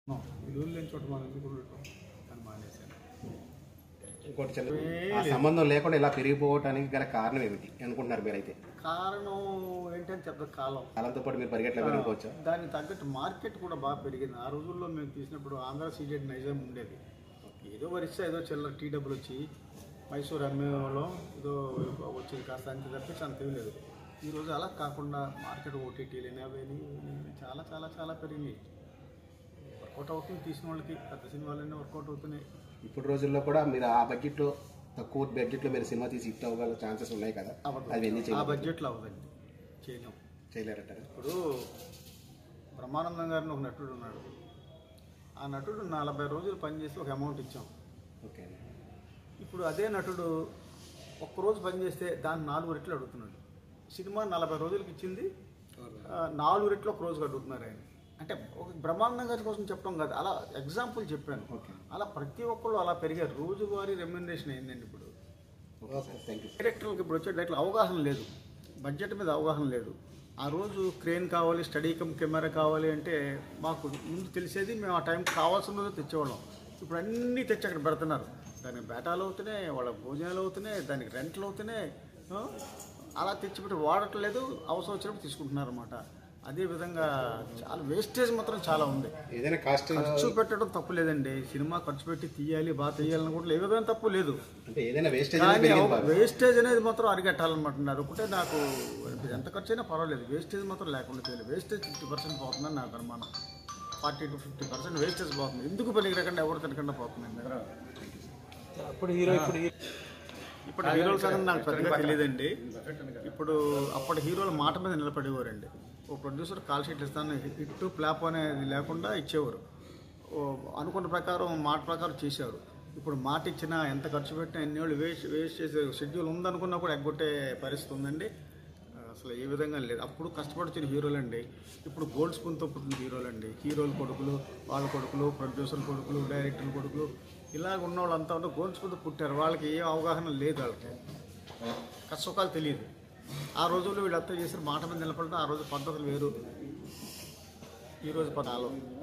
విలువలు లేని చోట మనం ఎందుకు ఉండటం అని మానేశాను. ఇంకోటి ఆ సంబంధం లేకుండా ఇలా పెరిగిపోవటానికి గల కారణం ఏమిటి అనుకుంటున్నారు మీరైతే? కారణం ఏంటని చెప్పదు, కాలంతో పాటు మీరు పరిగెట్లా పెరిగిపోవచ్చు. దానికి తగ్గట్టు మార్కెట్ కూడా బాగా పెరిగింది. ఆ రోజుల్లో మేము తీసినప్పుడు ఆంధ్ర సీడెడ్ నైజాం ఉండేది. ఏదో వరిస్తే ఏదో చిల్లర టీ డబ్బులు వచ్చి మైసూర్ అమ్మేవాళ్ళం, ఏదో వచ్చేది కాస్త అంతే తప్పించి అంత లేదు. ఈరోజు అలా కాకుండా మార్కెట్ ఓటీటీలు అవన్నీ చాలా చాలా చాలా పెరిగినాయి. వర్కౌట్ అవుతుంది, తీసిన వాళ్ళకి పెద్ద సినిమాలన్నీ వర్కౌట్ అవుతున్నాయి. ఇప్పుడు రోజుల్లో కూడా మీరు ఆ బడ్జెట్లో, తక్కువ బడ్జెట్లో మీరు సినిమా తీసి హిట్ అవ్వగల ఛాన్సెస్ ఉన్నాయి కదా? ఆ బడ్జెట్లో అవ్వదండి, చేయలేరంటారు. ఇప్పుడు బ్రహ్మానందం గారిని ఒక నటుడు ఉన్నాడు. ఆ నటుడు 40 రోజులు పనిచేసి ఒక అమౌంట్ ఇచ్చాం. ఓకే. ఇప్పుడు అదే నటుడు ఒక్కరోజు పనిచేస్తే దాన్ని 4 రెట్లు అడుగుతున్నాడు. సినిమా 40 రోజులకి ఇచ్చింది 4 రెట్లు ఒక రోజుకి అడుగుతున్నారు ఆయన. అంటే ఒక బ్రహ్మానందం గారి కోసం చెప్పడం కాదు, అలా ఎగ్జాంపుల్ చెప్పాను. అలా ప్రతి ఒక్కళ్ళు అలా పెరిగారు. రోజువారీ రెమ్యునరేషన్ అయిందండి. ఇప్పుడు డైరెక్టర్లకు ఇప్పుడు వచ్చే డైరెక్టర్ అవగాహన లేదు, బడ్జెట్ మీద అవగాహన లేదు. ఆ రోజు క్రేన్ కావాలి, స్టడీ కెమెరా కావాలి అంటే మాకు ముందు తెలిసేది, మేము ఆ టైంకి కావాల్సినదో తెచ్చేవాళ్ళం. ఇప్పుడు అన్నీ తెచ్చి అక్కడ పెడుతున్నారు. దానికి బేటాలు అవుతున్నాయి, వాళ్ళ భోజనాలు అవుతున్నాయి, దానికి రెంట్లు అవుతున్నాయి. అలా తెచ్చిపెట్టి వాడట్లేదు, అవసరం వచ్చినప్పుడు తీసుకుంటున్నారు అన్నమాట. అదేవిధంగా చాలా వేస్టేజ్ మాత్రం చాలా ఉంది. ఏదైనా కాస్ట్ ఖర్చు పెట్టడం తప్పు లేదండి, సినిమా ఖర్చు పెట్టి తీయాలి, బాగా తీయాలని కూడా ఏ విధంగా తప్పు లేదు. వేస్టేజ్ అనేది మాత్రం అరిగట్టాలన్నమాట. అది ఒకటే నాకు, ఎంత ఖర్చు అయినా పర్వాలేదు, వేస్టేజ్ మాత్రం లేకుండా చేయాలి. వేస్టేజ్ 50% పోతుందని నాకు అనుమానం. 40 to 50% వేస్టేజ్ పోతుంది. ఎందుకు పనికి రాకుండా ఎవరు తినకుండా పోతుంది. ఇప్పుడు హీరోల సంగతి నాకు పెద్దగా తెలియదండి. ఇప్పుడు అప్పటి హీరోల మాట మీద నిలబడేవారండి. ఓ ప్రొడ్యూసర్ కాల్ షీట్లు ఇస్తాను, ఇట్టు ప్లాప్ అనేది లేకుండా ఇచ్చేవారు. అనుకున్న ప్రకారం, మాట ప్రకారం చేసేవారు. ఇప్పుడు మాట ఇచ్చినా, ఎంత ఖర్చు పెట్టినా, ఎన్ని వాళ్ళు వేస్ట్ చేసే షెడ్యూల్ ఉందనుకున్నా కూడా ఎగ్గొట్టే పరిస్థితి ఉందండి. అసలు ఏ విధంగా లేదు. అప్పుడు కష్టపడుతున్న హీరోలండి, ఇప్పుడు గోల్డ్ స్పూన్తో పుట్టిన హీరోలండి. హీరోల కొడుకులు, వాళ్ళ కొడుకులు, ప్రొడ్యూసర్ కొడుకులు, డైరెక్టర్ కొడుకులు, ఇలాగ ఉన్న వాళ్ళంతా ఉంటే గోల్డ్ స్పూన్తో పుట్టారు. వాళ్ళకి ఏ అవగాహన లేదు, వాళ్ళకి కష్టసుఖాలు తెలియదు. ఆ రోజుల్లో వీళ్ళంతా చేసిన మాట మీద నిలబడడం, ఆ రోజు పద్ధతులు వేరు, ఈరోజు పదాలు